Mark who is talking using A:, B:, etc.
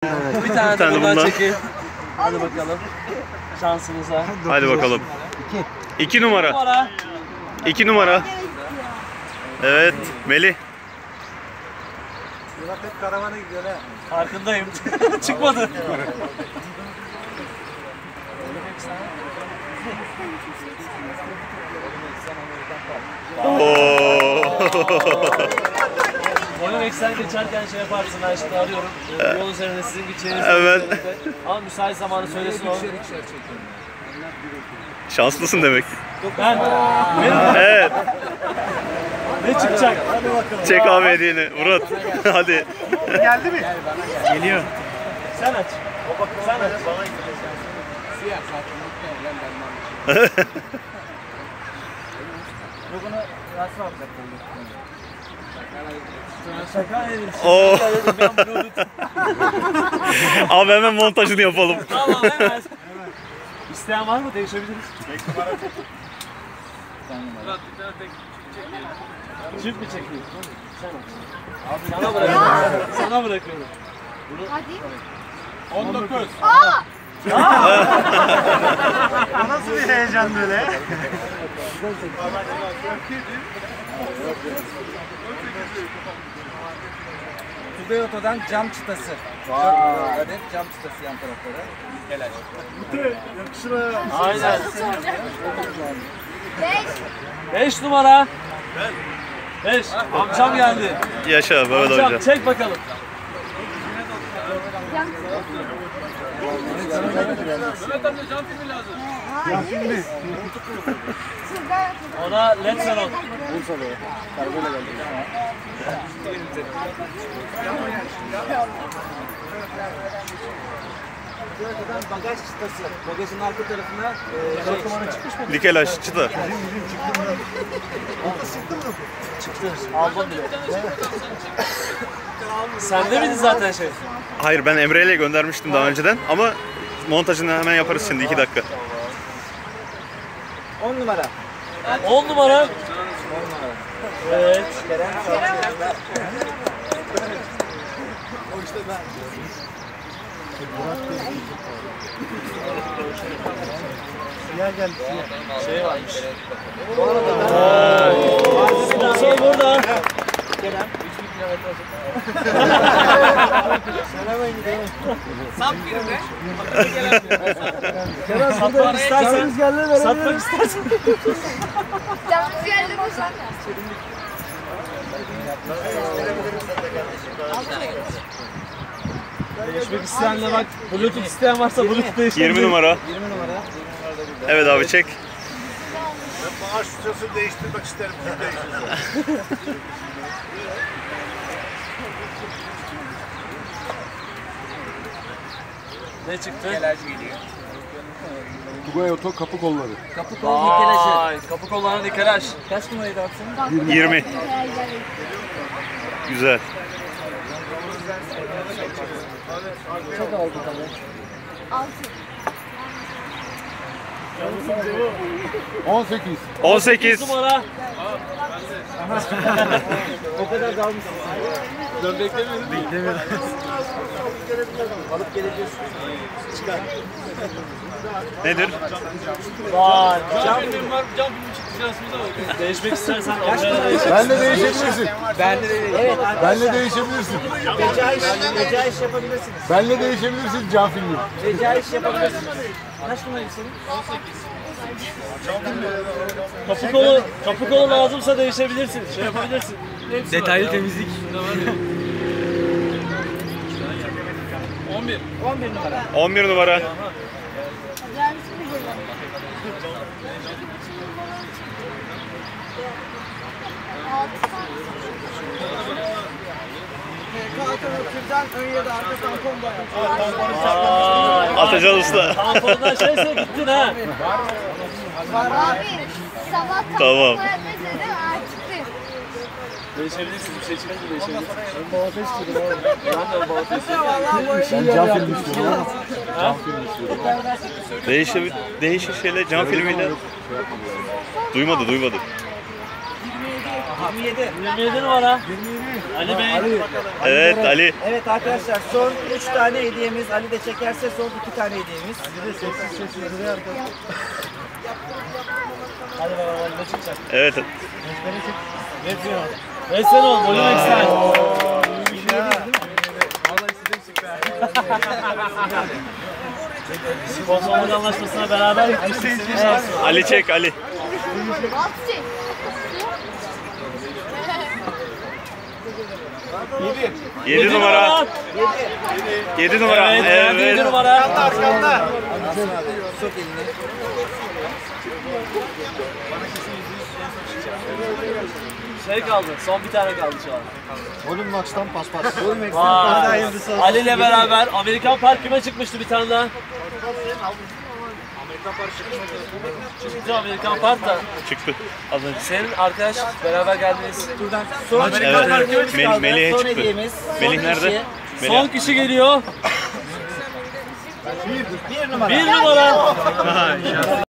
A: Bir tane de bundan çekin. Hadi bakalım. Şansınıza.
B: Hadi bakalım. 2 numara. 2 numara. Evet, Melih.
C: Murat hep karavana gidiyor ha.
A: Farkındayım. Çıkmadı. Oyun eksen geçerken şey yaparsın, ben şimdi arıyorum. Yol üzerinde sizin gideceğiniz
B: Evet.
A: Ama müsait zamanı söylesin o.
B: Şanslısın demek.
A: Ben.
B: Evet.
A: Ne çıkacak?
B: Çek abi hediyeni. Murat. Hadi.
C: Geldi mi?
B: Geliyor.
A: Sen aç. Sen aç.
C: Siyah zaten. Bunu nasıl alacak?
A: Şaka edin.
B: Oo. Abi hemen montajını yapalım.
A: Tamam hemen. İsteyen var mı? Değişebiliriz. Çift mi çekiyor? Sen aç. Abi sana bırakıyorum. Sana bırakıyorum. Bunu...
D: Hadi.
C: 19.
D: Aa!
C: Nasıl bir heyecan böyle? Tugay Oto'dan cam çıtası. 4 adet cam çıtası yan tarafları. Helal. Yakışır ha.
A: Aynen.
D: 5.
A: 5 numara. 5. Amcam geldi.
B: Yaşa Mehmet
A: Amcam
B: amca.
A: çek bakalım.
C: Mehmet amca cam filmi lazım.
D: Cam filmi.
A: Ona led salon.
C: Bagaj çıtası. Bagajın arka tarafına
B: Nikel çıta.
A: Çıktı. Aldım bile. Sende miydi zaten şey?
B: Hayır, ben Emre ile göndermiştim daha önceden ama montajını hemen yaparız şimdi 2 dakika.
C: 10 numara.
A: 10 numara. Evet.
C: Siyah geldi.
A: Şey varmış. Sponsor burada.
C: Kerem. 3000 kilometre. Söylemeyin gidelim. Sap birine.
A: Kerem satmak istersen. Satmak istersen.
D: Canımız geldi bu sen.
A: Değişmek isteyenle bak. Bluetooth isteyen varsa Bluetooth değişebilir.
B: 20 numara.
C: 20 numara.
B: Evet abi çek.
E: Maaş tutasını değiştirmek isterim. Kim değiştirse.
A: Ne çıktı?
C: Nikelaj geliyor.
E: Tugay Oto kapı kolları.
C: Kapı kol nikelajı.
A: Vay, kapı kollarına nikelaj.
C: Kaç numaraydı atsın?
B: 20. Güzel.
C: Çok oldu tabii.
D: 6.
E: 18.
B: 18.
A: Numara.
C: O kadar dalmışsın.
E: Ben beklemedim.
C: Alıp gelebiliyorsun. Çıkar.
B: Nedir?
A: Vay.
C: Cam filmim var. Cam filmi çıktı şansımıza bak.
A: Değişmek istersen
C: Kaç
A: oraya
C: numara?
A: değiş.
E: Ben de değişebilirsin.
C: Benle de evet.
E: Benle değişebilirsin.
C: Reca iş yapabilirsiniz.
E: Benle değişebilirsin cam filmi.
C: Reca iş yapabilirsiniz. Kaç numaraydı senin?
A: Kapı kolu lazımsa değişebilirsin. Şey yapabilirsin.
C: Detaylı temizlik. 11 numara.
B: 11 numara.
C: Otomotivden ön ya da arka tampon boya.
B: Atacan Usta.
A: Tampondan şeyse gittin ha.
D: Abi sabah
B: Tamam.
D: mesela artık.
A: Değişebilirsin. Bir şey çıkınca değişebilirsin.
E: Ben cam filmi istiyorum.
B: Değişik şeyler cam filmiyle. Duymadı.
C: 27.
A: 27 numara. Ali Bey.
B: Evet Ali.
C: Evet arkadaşlar son 3 tane hediyemiz. Ali de çekerse son 2 tane hediyemiz.
A: Hadi bakalım Ali de çıkacak.
B: Evet.
A: Ve sen ol. Volüm Excel. Sponsorluk anlaşmasına beraber
B: Ali çek Ali.
D: Altı şey.
B: 7 numara. 7 numara.
A: Evet,
B: Evet.
A: 7 numara.
C: Sok elini.
A: Şey kaldı. Son bir tane kaldı şu an.
E: Volüm Max'tan paspas.
A: Vay. Ali ile beraber Amerikan Parkı'ma çıkmıştı bir tane daha. Çıktı Amerikan Park da.
B: Çıktı. Az önce.
A: Senin arkadaş beraber geldiniz.
C: Buradan son
B: Evet. Melih'e
C: son
B: çıktı.
C: hediyemiz.
B: Melih
C: son
B: nerede?
C: kişi.
A: Son kişi geliyor.
C: 1 numara.
A: 1 numara.